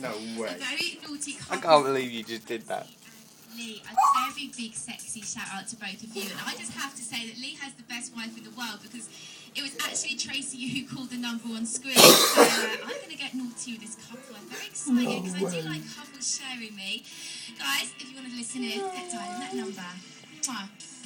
No way. A very naughty I couple. can't believe you just did that. Lee, a very big sexy shout out to both of you, and I just have to say that Lee has the best wife in the world because it was actually Tracy who called the number on screen. So I'm going to get naughty with this couple. I'm very excited because I do like couples sharing me. Guys, if you want to listen in, get dialing that number. Mwah.